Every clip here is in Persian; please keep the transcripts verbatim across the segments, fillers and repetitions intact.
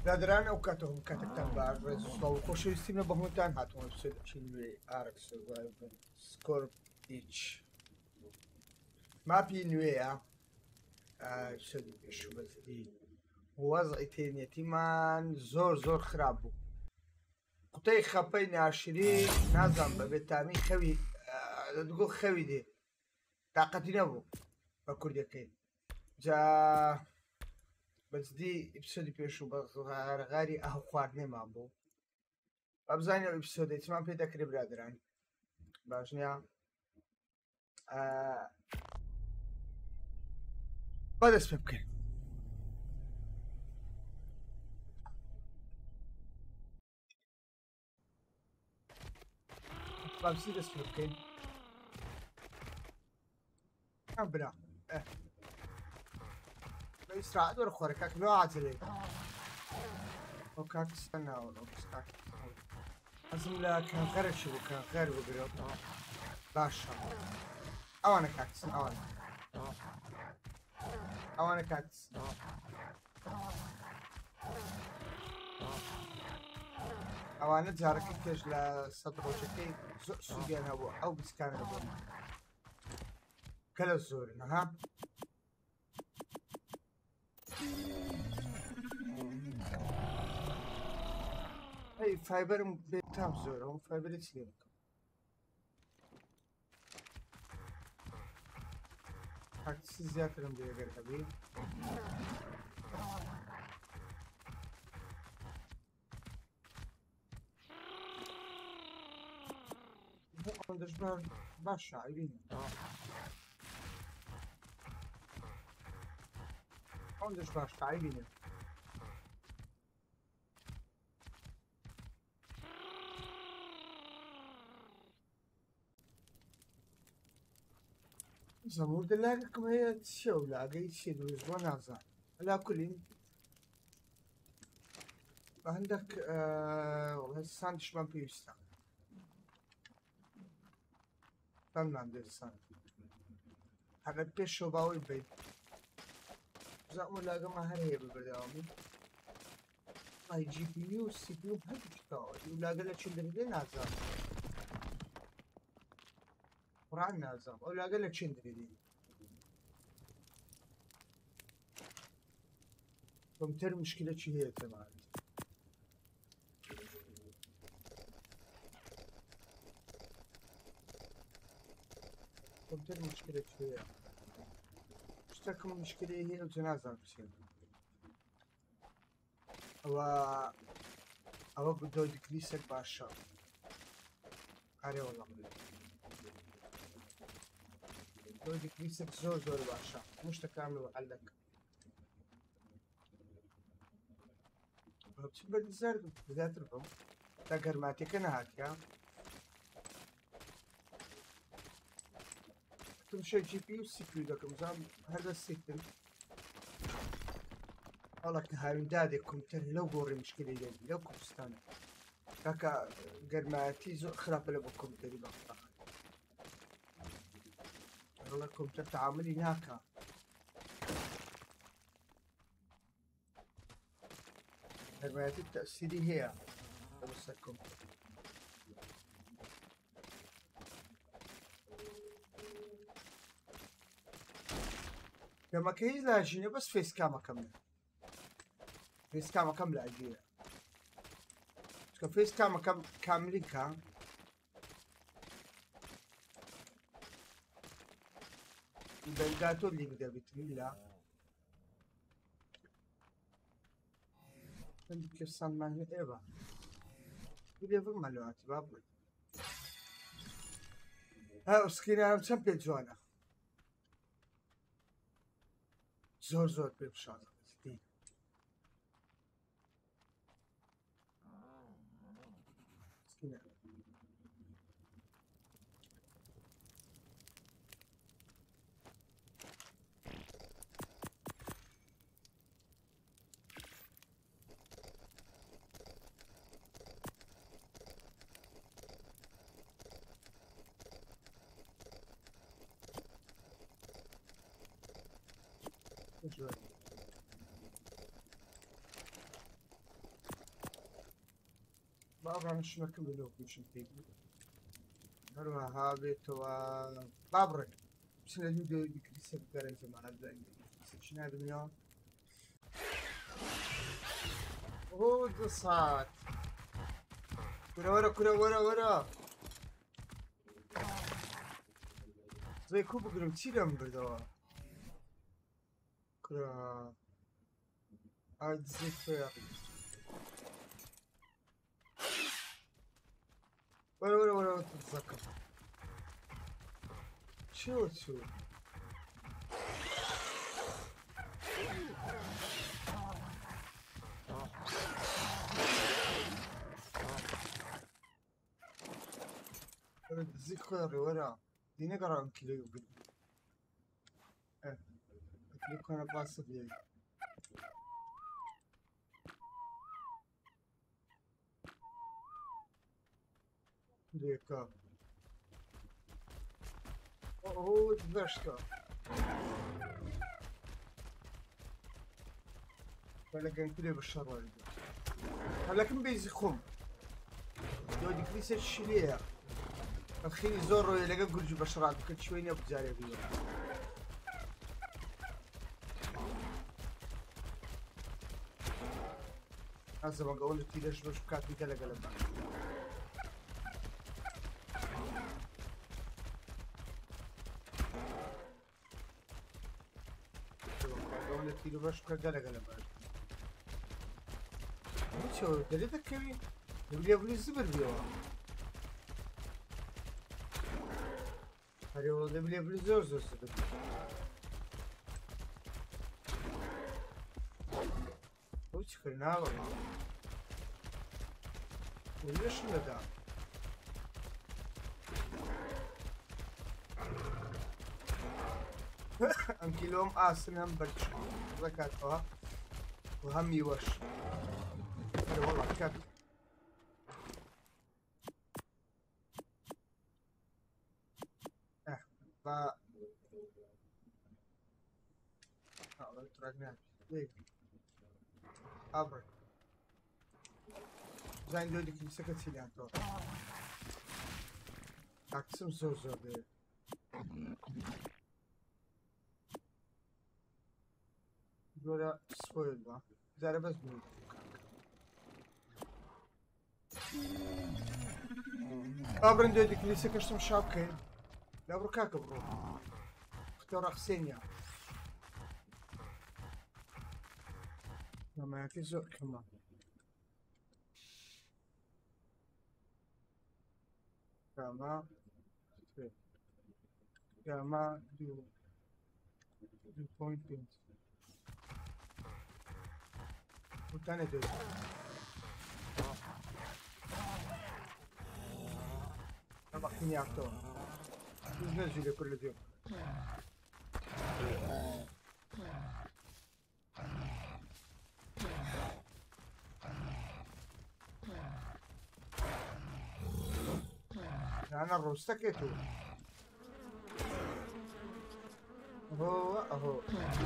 برادران ئەو کاتەوە کاتێکتان باش ڕێز سڵاو و خۆشەویستیم لە بەهۆتان هاتووە بچین نوێ ئارکس سکۆرپ هیچ ماپی نوێیە شەدی پێشوو بەزدی وەزعی تێنێتیمان زۆر زۆر خراپ بوو قوتەی خەپەی ناشری نازانم بەبێت تامی خەوی دەگۆ خەوی دێ تااقەتی نەبوو بە کوردەکەی جا بەزدی ئیپسۆدی پێشوو بە غارغاری ئەو خواردنێمان بوو با بزانین ئەو ئیپسۆدەی چمان پێ دەکرێت برادران باش نییە با دەست پێ بکەین بابسی دەست پێ بکەین ئەم برا استراحت وەرە خۆرە کاک لۆ عاجلێ ئەو کاکستان ناوە حەزم لە کانخەرێکی بوو کانخەر بگرێتەوە باشە ئەوانە کاکسن ئەوانە ئەوانە کاکس ئەوانە جارەکە کێش لە سەد ڕۆژەکەی زۆر سوودیان هەبوو ئەو بچکانە بوون کە لە زۆرن ها ئەی فایبەرم بێتام زۆرە ئەو فایبەرە چی لێ بکەم کاکسی زیاترم بێ ئەگەر هەبێ بۆ ئەوەندەش باشە ئەبینە ئەوەندەش باشە ئەبینە زەموردە لاگەکەم هەیە چیە و لاگەی چیە دروست بۆ نازان ئەلا کولین بە هەندێک ساندشمان پێویستە ساندمان دێستان هەرە پێشەوە باوەی بیت زەموو لاگەمە هەر هەیە ببەردەوامی ئای جی پی یو و سی پی یو هەردوو شتەوە و لاگە لە چین دەردێ نازان قورئان نازانم ئەو لاگە لە چین دەردێ کۆمپیوتەر مشکلەکی هەیە تەمام کۆمپیوتەر مشکلەکی هەیە شتێکم مشکلەی هەیە و نازانم چییە ئەوە ئەوە دۆ دیگریسێک باشە ئارێ وەڵام دۆ دیگریسێک زۆر زۆر باشە هەموو شتەکان حەل دەکەم چ بەدیزار زیاتر بم تا گەرماتیەکە نەهاتیە تمشە جی پی و سی پی یو دەکەم زانم هەر دەستێکتر هەڵە کە هاویندادێک کۆمپیوتەر لەو گۆڕی مشکلی لێ لەو کوردستانە کاکە گەرمایەتی زۆر خراپە لە بۆ کۆمپیوتەری بەختا هەڵە کۆمپیوتەر تەعاملی ناکە گەرمایەتی تەئسیری هەیە لەسەر کۆمپیوتەر گەمەکە هیچ لاژینە بەس فێسکامەکەم فێسکامەکەم لاژیە چکە فێسکامەکەم کاملیکە دەنگاتۆ لی بدەبێتمی لە هەندێک کەسانمان ئێوە بێ بڕمە لەواتی با بڵێ ها ئەسکرینانم چەند پێ جوانە زۆر زۆر پێ بشانە بابا مش مكمل لو مش مكمل هروها هابت و بابرك بس لازم يكريسك قرن زمان هذا شنو هذا اليوم اوه دصات ورا ورا ورا ورا ورا زي كوب قرم تشيلهم بردوا كرا عاد زيت فيها ورا ورا ورا تتذكر شو شو تتذكر ورا دي نقرا كيلو قد اه كيلو كان باص بيه ديكا اوه دبشتا ولكن كله بالشر والد ولكن بيزخم لو ديك ليس الشليه الخيل زور يلقى قرج بشرات كل شوي نبض جاري بيه هذا ما قول لك ليش مش كاتبي كلا قلب قول لك ليش كلا قلب شو دليلك كبير يبغى يبغى الزبر بيه هذا هو يبغى يبغى زور زور زبر وش كنا والله وليش لدا أنكي لهم آسن هم برش ذكرتها وهم يوش هذا والله كافي اه با اه تراجعنا ليه أبرد زين دودي كل سكت سيلان تو أقسم زور زور ده جورا سويل با زاره بس بود أبرد دودي كل سكت شتم شاكين لا بركاك برو اختار حسينيا لما يعطي زور كمان كما كما دو دو بوينت بينت وتاني دو أنا بحكي أكتر نزل كل يوم أنا روستكيتو هو أهو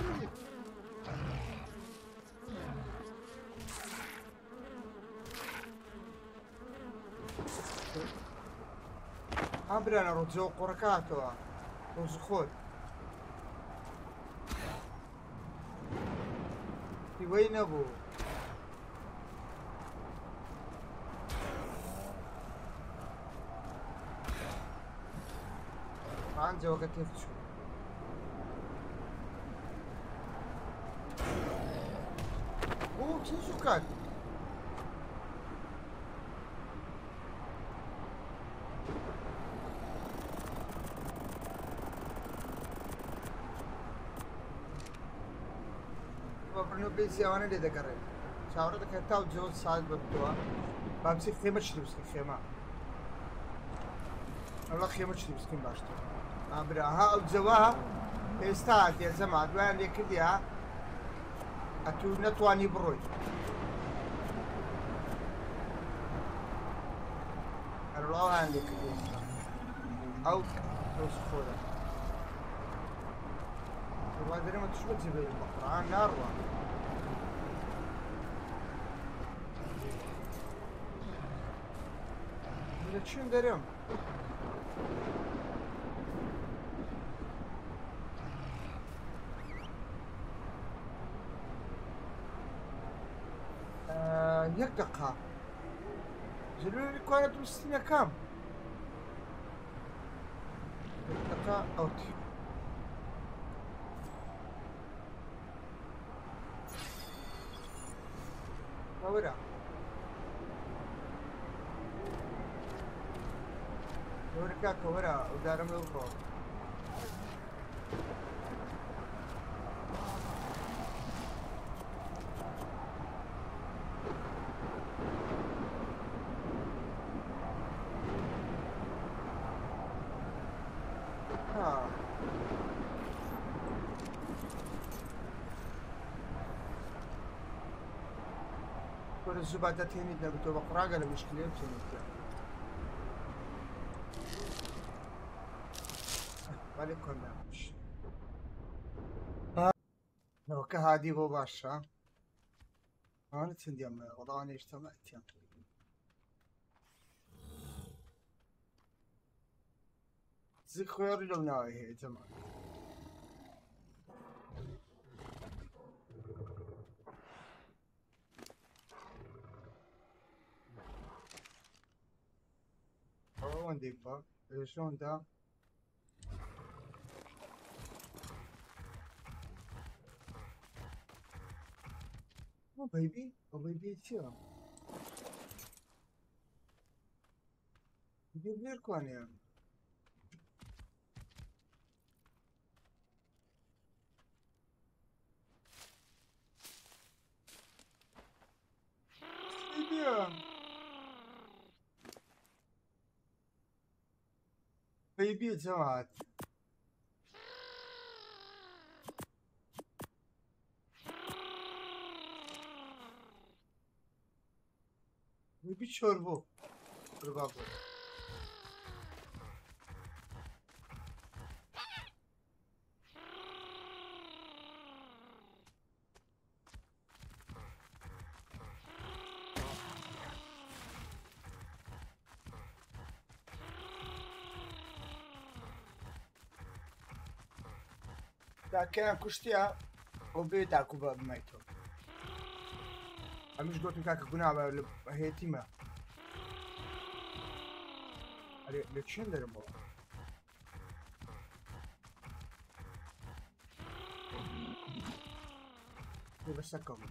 أبري أنا رجو قركاتو وزخود في وين أبو عندي وقت يفتشوا اوه تنسوا كان بابرنو بيزي وانا اللي ذكرت شاورة ذكرتها وجوز ساعد ببتوها بامسك خيمة شري بسكين خيمة والله خيمة شري بسكين باشتو أبراها أو جواها استاذ يا زمان وين اللي كذا أتو نتواني بروي الله عندك أو توصفونا وبعدين ما تشوف تجيب البقرة نار لەچوون دەرم یەک دقا جلوی کوانە دروستینەکەم یەک دقا ئەوتی وەرە وەرە کاکە وەرە ئەودارەم لەو بڕۆ الزبادة تهني ده بتبقى قراقة لمشكلة تهني عليكم لا مش لو كهادي بو باشا أنا تندي أم وضعني اجتمعت يعني زي خير لو ناوي هي جماعة وين ديبا شلون ده او بيبي او بيبي تشيو يجيب لي الكوانيا بيبي بيبي جماعة بيبي شوربو ربابو كان كشتيها وبيتها كوبا بميتو مش قلت لك كنا هي تيمة ليتشين درمو بس أكمل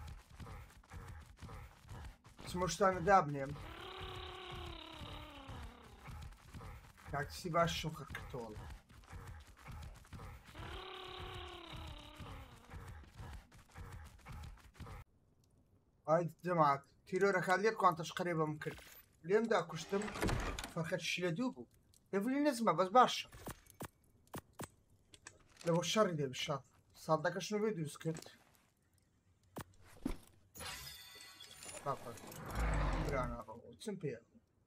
سموشتان دابنيم كاك سيباش شوكر كتول هاي جماعة تيرورا خليت كونتش قريبة ممكن اليوم دا كشتم فرخت شلدوبو يفلي نزمة بس باشا لو الشر دي بالشر صدق شنو فيديو سكت بابا برانا تسمبيا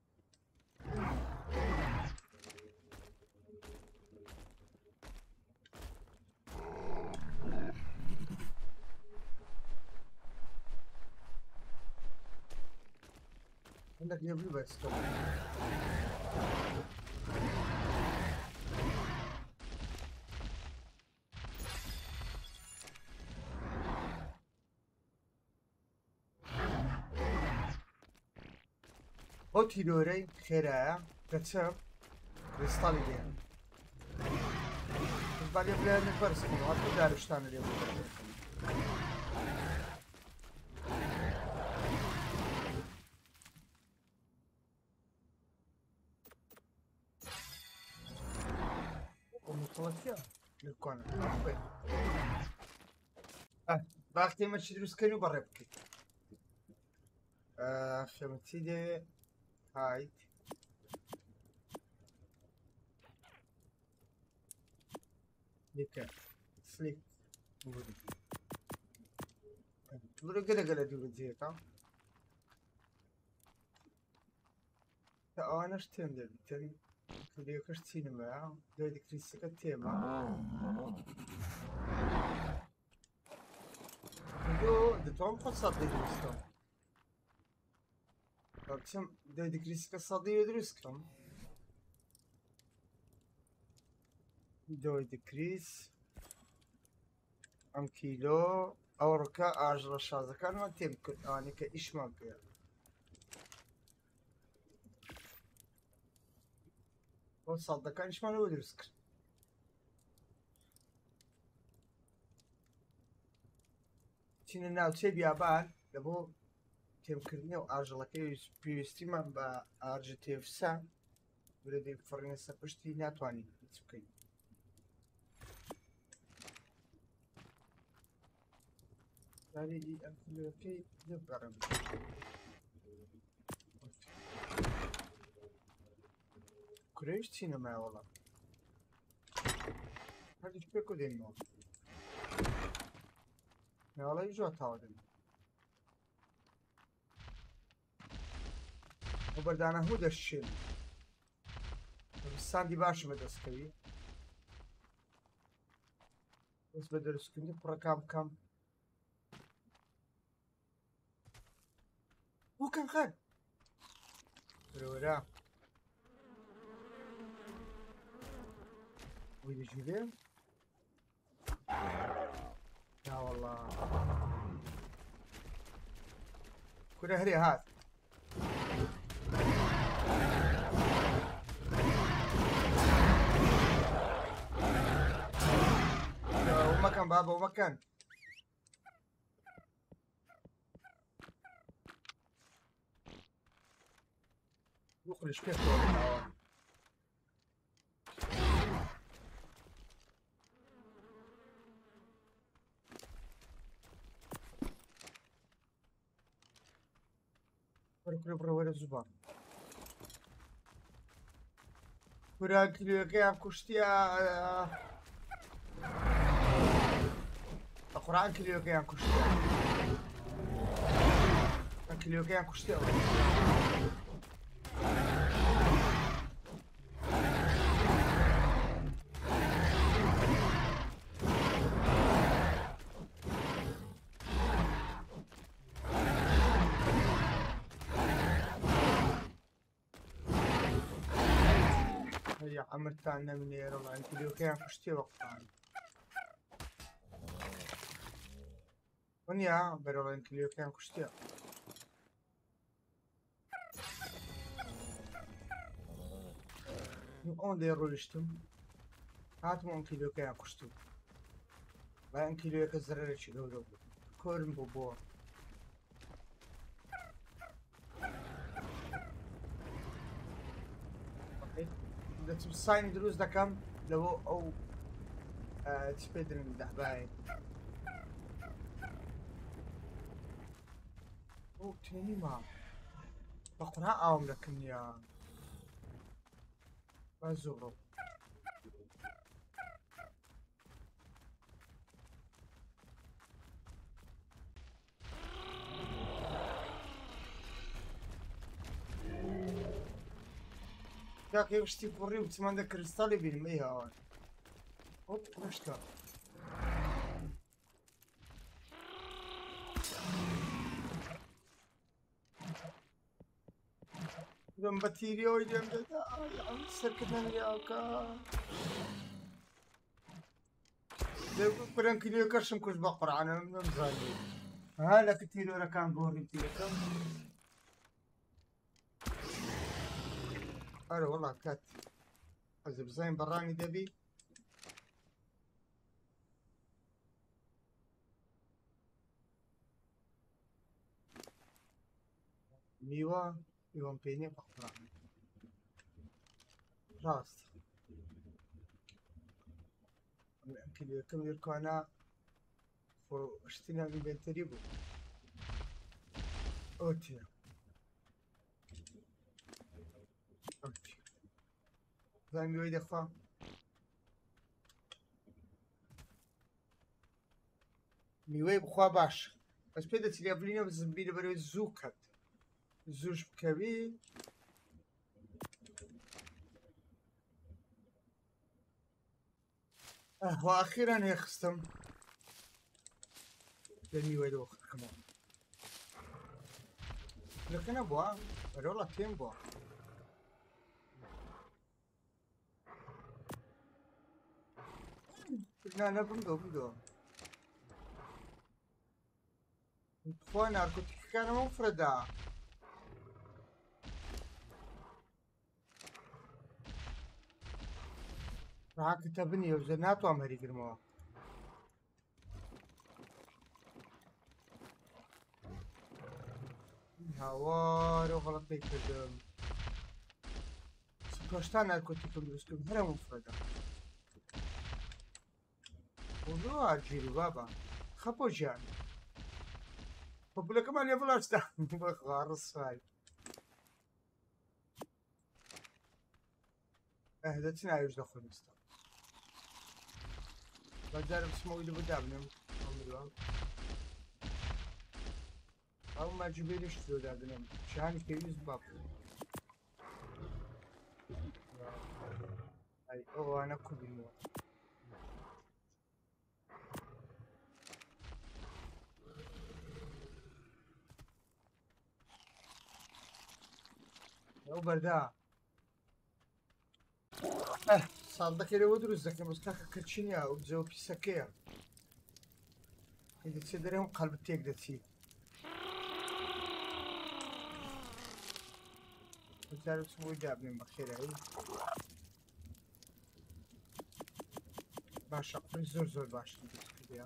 عندك يبلي بس اوتي دوري خيرها كتشاف كريستالي ديال بالي بلا نفرس كيلو غادي دار شتان اليوم ومطلقيا للكون اه باقي ما تشدروس كانوا برا بكي اه فهمتي دي هاي ليك سليك بقول كده كده دي بزيتا تا انا شتندل تن كده كشتيني معاه ده دي كريسكا تيما دو ده توم خاصة دي دوستو چم دوای دکریسکە سەدی دروستکەم دوای دکریس ئەم کیلۆ ئەو ڕکە ئاژڕە شازەکانمان تێم کرد ئەوانەی کە ئیشمان کرد بۆ سەدەکانیشمانەوە دروست کرد چینە ناوچەی بیابان لە بۆ تێمکردنی و ئاژەڵەکەی پێویستیمان بە ئاژە تێفسا ورە دەی فڕینە سەر پشتی ناتوانین هیچ بکەین یاری ئەم کیلۆەکەی دەبڕم کورەیش چینە مایوەڵە هەردووش پێک و دێنەوە مایوەڵەی زۆر تاوا دێن ئەو بەردانە هەموو دەشێن ساندی باشە بەدەستکەوی دەست بە دەروستکردنی کوڕەکان بکەم وەکەن خەر وەرە وی دەژیرێ یا وەڵڵا کورە هەرێ هات مەکەن بابە مەکەن دوخلش پێ وەرە بڕە وەرە زوبان کورە کیلۆیەکەیان کوشتیە بەقورعان کیلۆیەکەیان کوشتیە کیلۆیەکەیان کوشتیە عمرتان نەمنێرە وڵان کیلۆیەکەیان کوشتیە بەقورعان ونیا بەرەڵێن کیلۆیەکەیان کوشتیە ئەوەندەی ڕۆیشتم هاتم ئەم کیلۆیەکەیان کوشتم بەیان کیلۆیەکە زەرەرێکی گەورە بوو کۆرم بۆ بۆ دەچم ساینی دروست دەکەم لەوە ئەو چ پێ درن دەحبای ئەو تێنیما بەقورعان ئاوم دەکەنیا با زۆڕۆ یاکە شتی کوڕی و چمەندە کریستاڵی بینمەی هاوان ئۆپ کوشتە دەم بە تیریەوەی دێم دەدا سەرکردن یاکە پرەن کیلۆیەکەشم کوشت بەقورعانە نەمزانی ها لەکە تیرۆرەکان گۆڕی تیرەکەم ئەرە وەڵا کات ئەزە بزانین بەڕانی دەبی میوە میوەم پێی نییە بەقورعان ڕاست ئەم کیلۆیەکەم لێرکوانە خۆ شتی ناوی بێتەری بوو ئەوە چییە زان میوەی دەخوا میوەی بخوا باش بەس پێ دەچی لێبلینە زمبی لەبەرەوەی زوو کات زووش بکەوی ئەهوا ئەخیران هێ خستم لە میوەی دەوە خەکەمەوە لكن ابغى والله تيم بوا لا لا بندو بندو انطفوا ناركوتيك كان مفردة راح كتبني وزنات وامري في المواقع هوار وغلط يكدم سكوشتان ناركوتيك بلوسكم هلا مفردة موضوع جيري بابا خبو جان خبو لك ما يبلاش ده بغارص هاي اهدتنا يوجد اخوي مستوى بجرب اسمه اللي بدابني او ما جبيلش ذو دابني شان كيوز باب اي او انا كوبي مو او بردا اه صادق اللي ودرو زكي بس كاكا كرتشينيا وبزو بيساكيا اذا تسدرهم قلب تيك دتي بجرب اسمه دابني بخير هاي باشا قفل زور زور باش كده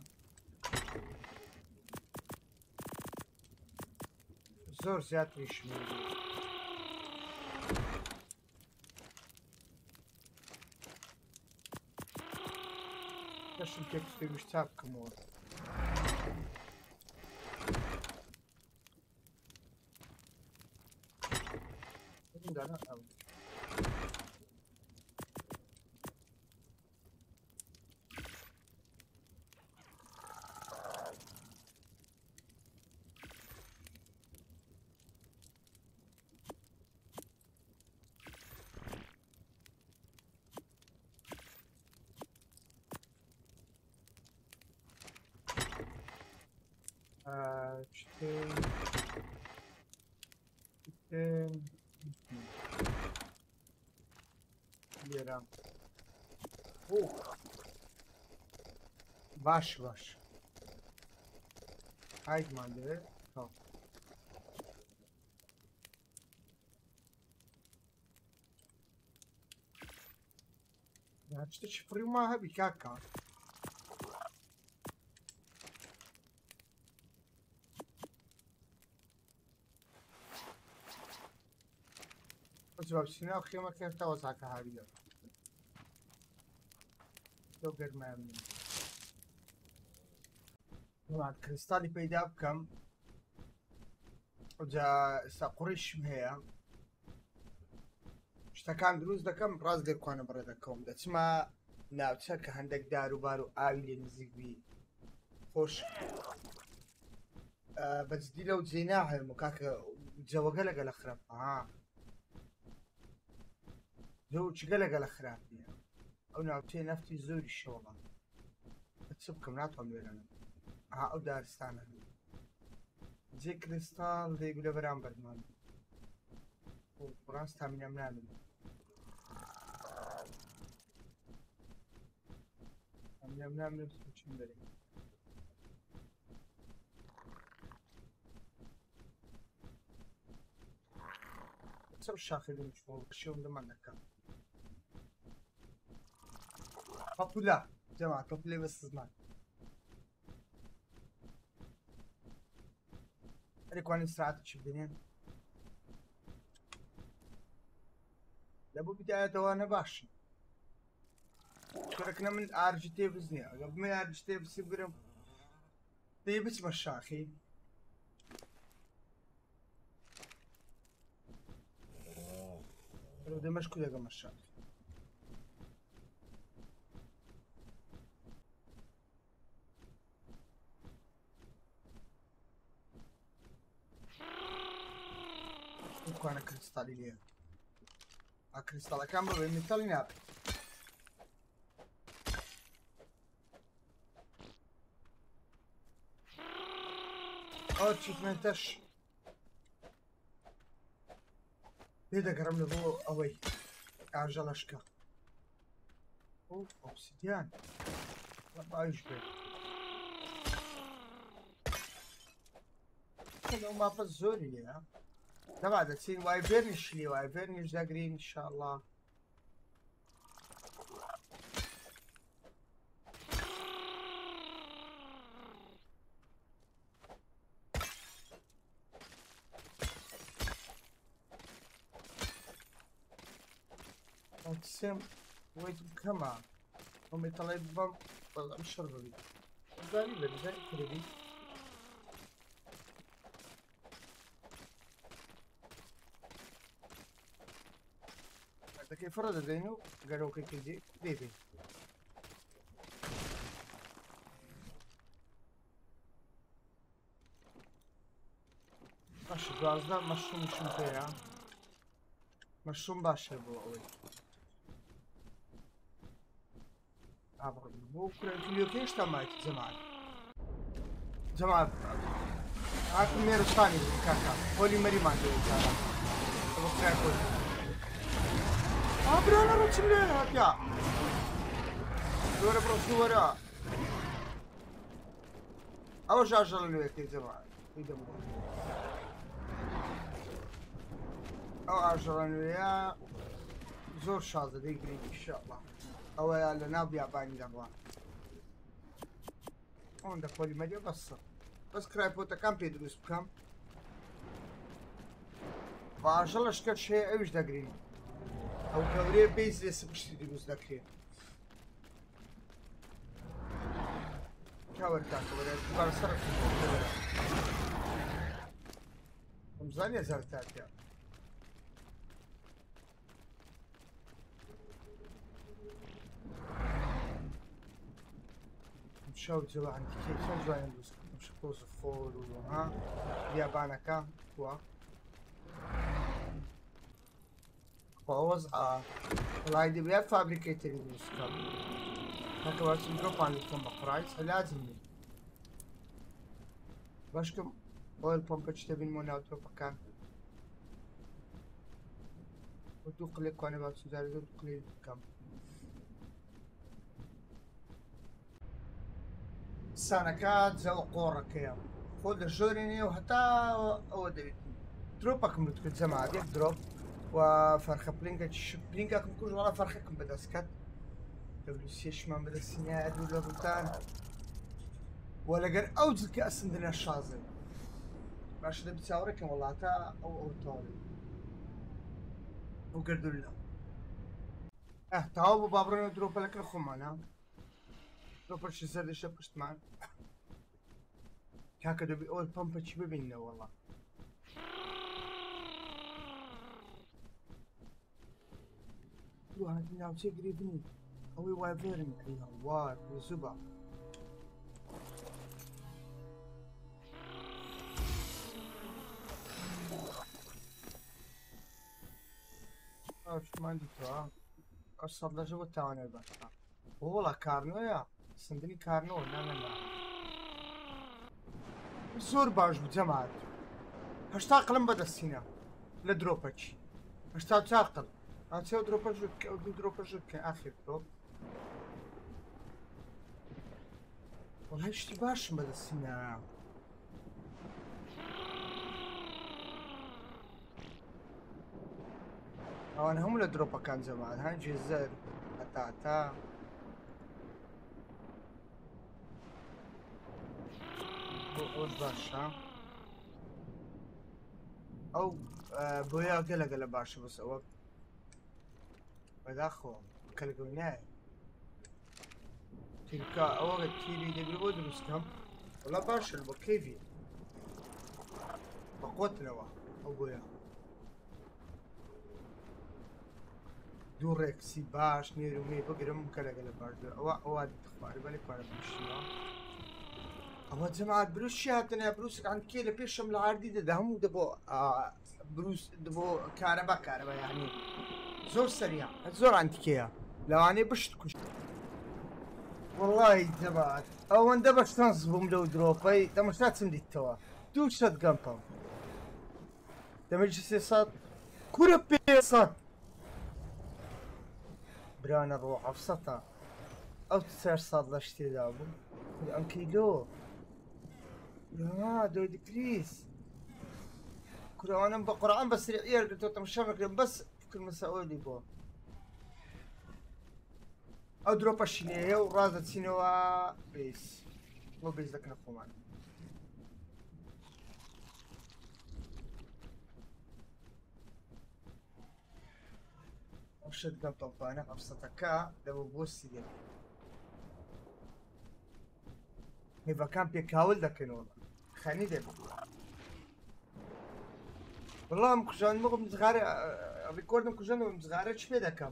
زور زيادة يشمل باش التكست مشتاق كمور عندنا أو شتين شتين ليرة اوه باش باش هايد ماندري طب هتشتش فريما هبي كاكا جواب سينا خيمة كيف توزع كهارية لو غير ما يمني طبعا كريستالي بيدا بكم وجا ساقريش مهيا اشتكان دروز دكم راز ديك وانا برا دكم دتسما ناو تشك هندك دارو بارو آوي لنزيق بي خوش آه بس دي لو زيناها المكاكا جوا قلق الاخرب اه جو قلق الاخرب او ناوتي نفتي زوري الشوطة تسبكم نعطهم لنا ها او دارستان زي كريستال دي يقولوا برام برمان وبراس تامين امنامن تامين امنامن بسوچين بري تسب الشاخدين شو بشيهم دمان نكا بابولا جماعة بابولا بس زمان هذيك وين ساعات تشبدين لابو بداية وانا باش شاركنا من ار جي تي بزني قبل من ار جي تي بس يبرم دي بس مشاخي لو دي مشكلة يا مشاخي انا كريستالي ليه a cristal a cambio per metterli in app oggi tmenteش دەگەڕم لە بۆ ئەوەی ئاژەڵەشکە. ئۆ ئۆبسیدیان باش بێت ئەو ماپە زۆری لێە دەبا دەچین وای بێرنیش لێ وای بێرنیش دەگرین ئینشاءڵڵا. سم ويت كما هم يطلع بام والله مش شرط بي زاني بدي زاني كردي هذا كيف فرد زينو قالوا كي كذي بيبي باش غازنا مشروم شو فيها مشروم باشه بو أول بكره الفيديو كيش تمايت جماعة جماعة هاكم ميرو ثاني كاكا هولي مري ما عندي كاكا بكره كل اه برا انا رتشم ليه هاكيا دورة برو صورة اول شاشة لويك يا جماعة او عشرة ويا زور شاذة ديك ان شاء الله او يا لناب ياباني دابا عندك فولي مديو بس بس كرايبوتا كم بيدروس بكم فان شاء الله شكل شيء ايش داقرين او كوري بيز لسه بشتي دروس داكرين كاور تاكو ولا كبار صرف مزانية زرتات يعني شو جوا عندي كيف شو جوا عندي مش كوز فول ها يابانا كا كوا فوز اه والله دي بيا فابريكيتر يدوس كاب هكا بس نجوب عن الكم برايس لازم باشكم اول بومب تشتبين مون اوتو بكان ودوق لك وانا بس داري دوق لي كم سانكات زو قورة كيام خود الجوريني وحتى او دبيت دروبك ملتكت زمع ديك دروب وفرخة بلينكا تشوف بلينكا كم كوج ولا فرخكم بداسكت دبلو سيش ما بدا السنياد ولا بوتان ولا قال اوجد كأس عندنا الشازي باش دبي تساوريكم والله تا او او طالي وقردوا لنا اه تاو بابرنا دروب لك الخمانة دروب شي زاد شبكشت معنا هكذا بيقول بامبتش ببيننا والله روح هنا وشي قريبني هوي وايفيرن ايها وار وزبا اش ما عندي توا اصلا لا جوا تاعنا البارحة والله كارنو يا صندني كارنو لا لا لا زور باش بجماعة هشتا قلم بدا السينا لدروبتش هشتا تعقل هتسوي دروبتش او دروبتش اخر دروب والله هشتي باش بدا السينا او انا هم لدروبا كان زمان هنجي الزر اتا اتا او باشا او آه بويا قلا قلا باشا بس او بداخو كلقوناي تلك او تيري دبي ودرس كم ولا باشا البكيفي بقوتنا وا او بويا دوركسي باش نيرو مي بقرم كلا قلا باش او او هذه تخبار بالك وانا بمشيها أما جماعة بروس شاتنا بروس عند كيلو بيشم العردي ده هم دبو آه بروس دبو كهرباء كهرباء يعني زور سريع زور عند كيا لو أنا بشتكش والله جماعة أو أن دبش تنصبوا ملو دروبي ده مش لازم دي التوا دوش صد جنبهم ده مجلس صاد كورة بيصد برانا روح افسطها او تسير صاد لاشتي دابو الان كيلو يا دو دكريس كورة انا بقرآن بس ريال قلت تمشمك بس كل مسؤولي بو اضرب الشنية ورازة سينوا بيس مو بيس لك نخومان وشد قم طبانا افسطكا لو بوسي دي هيبقى كان بيكاول دكن والله خاني دي والله مكجان مغم مزغاري ريكورد مكجان مزغاري تشبه دكم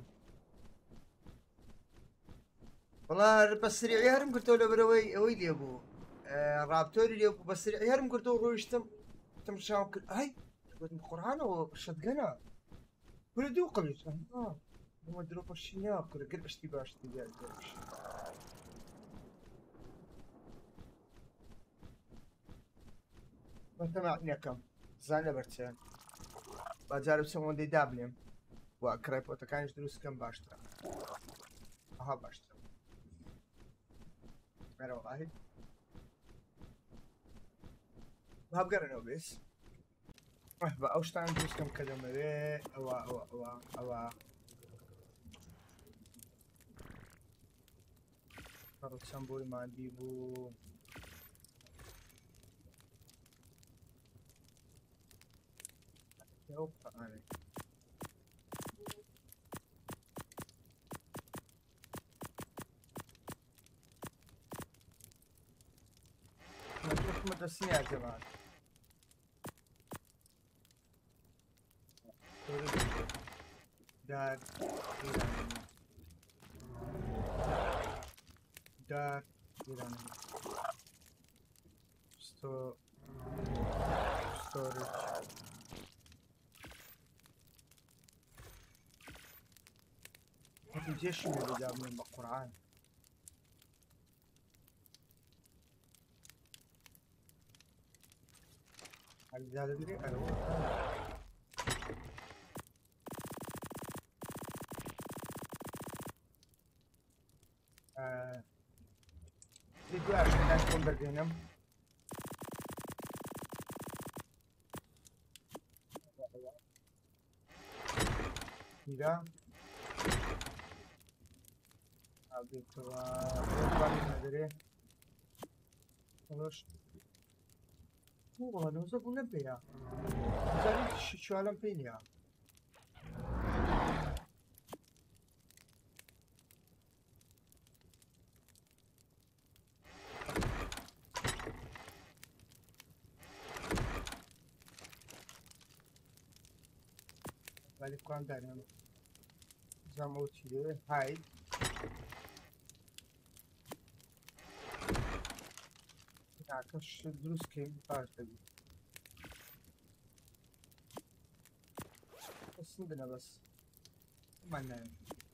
والله بس ريعي هرم قلت له بروي ويلي ابو آه رابتوري لي ابو بس ريعي هرم قلت له رويشتم تم شاو كل هاي قلت القرآن وشدقنا كل دو قلت اه ما دروب الشنيا كل قل اشتي باشتي بيا ما سمعني كم زانه برتشان بجارب سمون دي دابلم وكريبو تكانش دروس كم باشتر اها باشتر مرة واحد وهب قرنو بس رهبة اوشتان دروس كم كلمة بي اوا اوا اوا اوا فرق سامبول ما عندي بو يوب انا ما تروح مدرسين يا جماعة دار إيرانية دار إيرانية ستو ستورج هذا الجيش اللي بدأ من القرآن هل ذا تدري أنا فيديو عشان نكون بردينم كذا أبي توا ما أدري خلاص هو هذا وش أقول نبيها زين شو شو علم فينيا بالي كان دارنا زموتي ده هاي عكش دروس كيم بارتبي بس عندنا بس ما لنا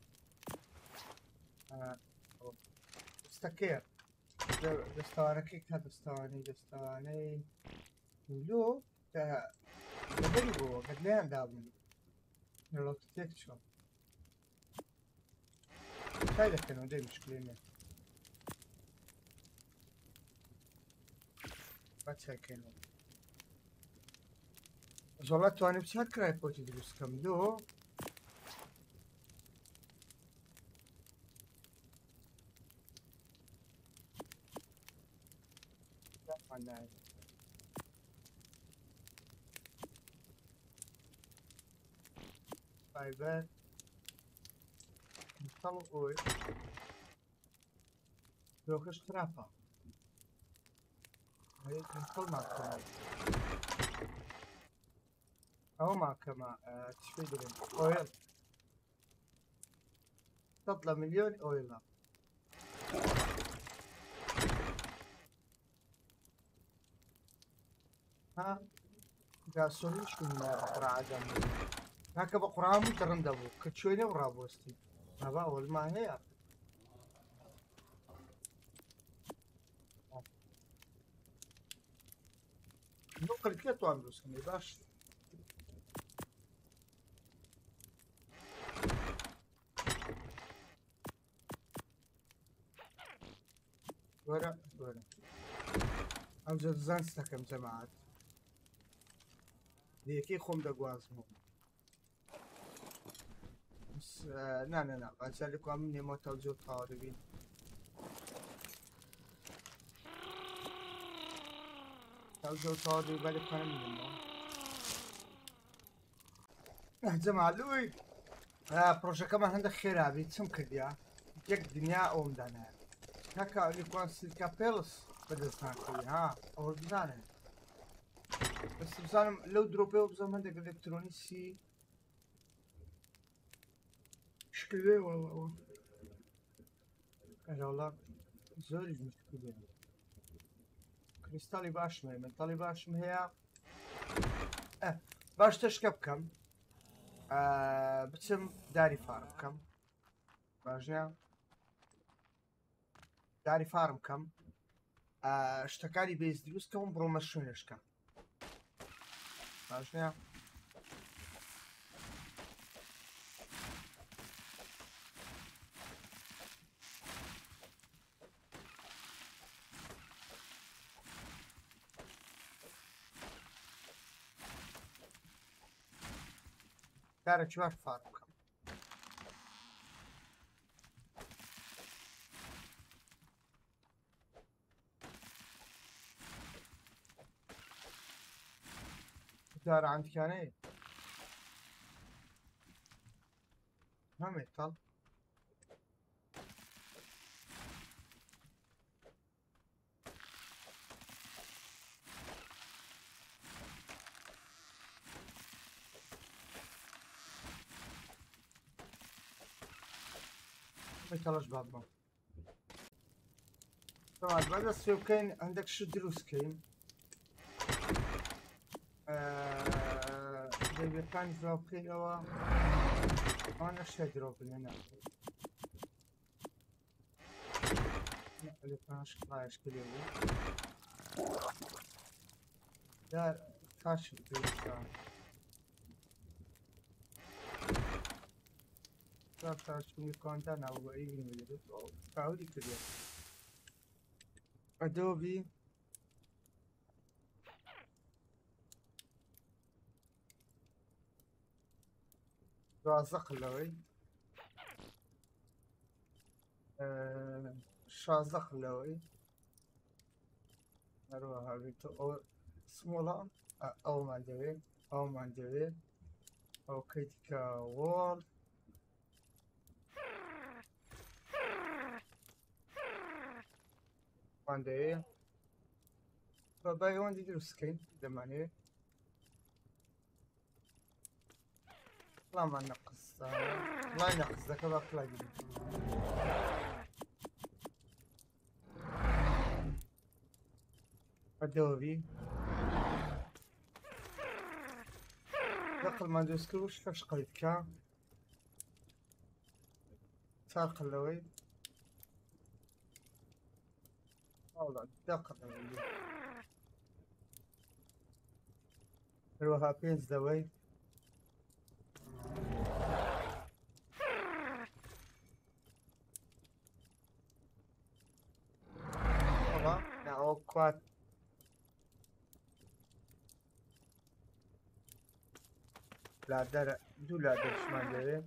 آه استكير دستواني كيك هذا دستواني دستواني ولو تا تدريبو قد ليه دابني لو تتيك شو شايلة كانوا دي مشكلة بس كانوا والله تواني بشكل رايبوتي دروس كم دو لا فايبر نطلع اوي لوكش ترافا هاي نطلع معكم او معكم آه تشفي درين اويل تطلع مليون اويل ها قاسوني شو من قرعة جنبي هكا بقرعة مدرن دابو كتشويني ورابوستي هبا اول ما هي نقل كيتو عندوس كمي باش وەرە وەرە ئەمجا زانستەکەم جەماعەت یەکەی خۆم دەگوازمەوە نانەنا باجارێکوا من نێمەوە جۆ تاوا دەبین تاوجۆ تاوا دەبی بەلێ بکەنە منێمەوە جەماعەت پرۆژەکەمان هەندێک خێرابی چم کردیا یەک دنیا ئەوم دانایە ناکە ئەلیکوان سیلکا پێڵس بەدەست ناکەوی ها ئەوە بزانێت بەس بزانم لەو درۆپەوە بزانم هەندێک ئەلێکترۆنیسی شکلێ وەڵاوە ئەراوڵا زۆریش مشکلێ کریستاڵی باشم هەیە مەتاڵی باشم هەیە باش تەشکە بکەم بچم داری فارم بکەم باشە داری فارم بکەم شتەکانی بێز دروستکەم بڕۆمە شوێنشکە باشە دارە چوار فارم بکەم دارە عەندکانەیە نامێتاڵ مێتاڵەش با بڕۆم تەواو با دەست پێ بکەین هەندێک شت دروستکەین دەیبەکانی درۆ بکەینەوە ئەوانە شتێ درۆ بنێنە ئەلێکترۆنیش کڵایەشکە لێ بوو دار تاشم پێویستە تاشمی کۆنتا ناوبەری نوێدێت کاوری کردێت ئەدۆبی دوازدە قلەوەی شازدە قلەوەی هەروەها بێتە ئەو سمۆڵە ئەومان دەوێت ئەومان دەوێت ئەو کەیتکە وۆڵ مان دەوێت بەبای ئەوەندی دروستکەین دەمانێت Lama naqsa, la naqsa ka baqla gibi. Adobe. دقل ما ندوسكوش فاش قريت كا. ساق اللوي. والله دقل اللوي. روها بينز دوي. Quad لادر دو لادر شمان داره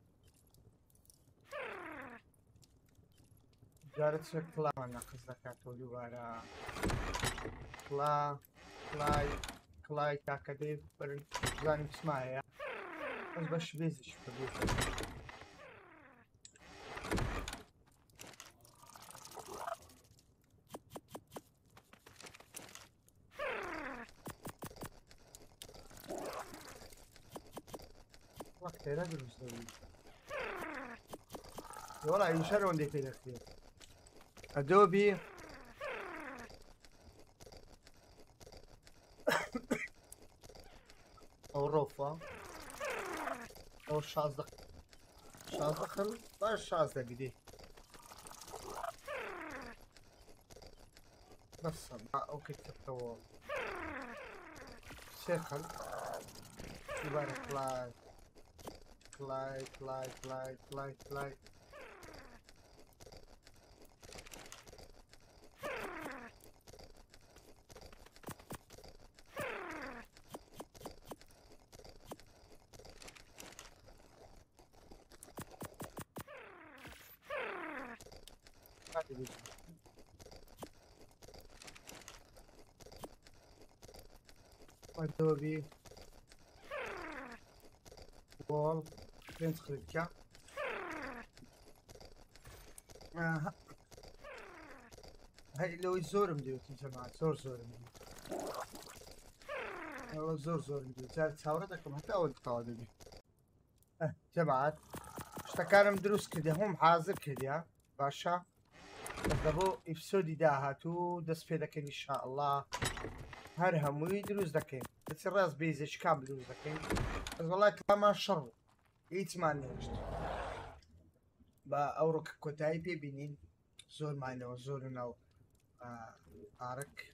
جارت شو کلا من نقص دکاتو دوباره کلا کلای کلای تاکدی بر زنی بسمایه از باش بیزش کبیت خيرات المستوى والله يشرون دي كده كتير ادوبي او الرفة او الشازدق شازدق لا الشازدق دي بس اوكي تكتبوا سيخل يبارك الله Like, like, like, like, like. ادوبي وول فين تخرجك آه. هاي لو زور مديوت يا جماعة زور زور مديوت والله زور زور مديوت زارت ثورتكم حتى أول قادمي اه جماعة اشتكارم دروس كده هم حاضر كده باشا دبو افسودي داهاتو دس في ذاك ان شاء الله هرهم ويدروس ذاكين بس الراس بيزش كامل دروس ذاكين بس والله كلام شر يتمنى وشت با أورك كتايبي بنين زور معنا زور نو آه أرك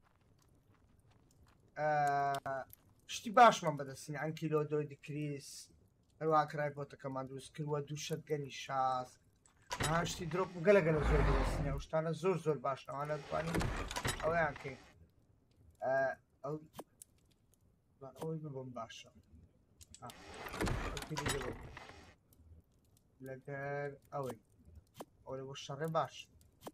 آه شتي باش من بدسني عن كيلو دو ديكريس الواك راي بوتا كمان دوس كل ودو شتغني شاس ها شتي دروب قلا قلا زور بدسني وش تانا زور زور باش نو أنا دواني أو يعني آه أو لا أو يبون باش آه أو كذي دروب لقر أوي أولي وشر باش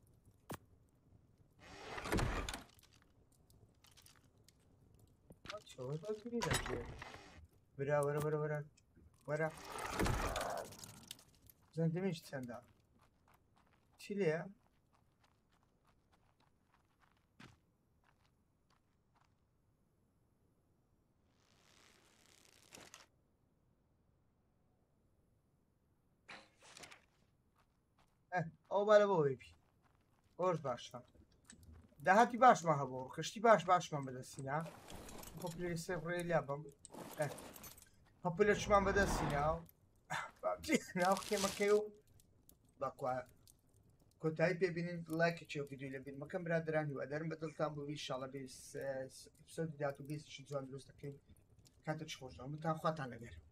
شو هذا كذي ده ورا ورا ورا ورا ورا زين دميش تسندا شيليا اه او بالا بويبي اورش باش ده هاتي باش ما هبور كشتي باش باش ما بدسينا بوبلي سيفري لعبم اه بوبلي شو ما بدسينا ناو كيما كيو باكوا كنت هاي بيبين لايك تشوف فيديو لبين ما كان برادراني وادرم بدل تامبو ان شاء الله بيس ابسود داتو بيس شو زون دروس تكين كانت تشوفون متى اخوات على غير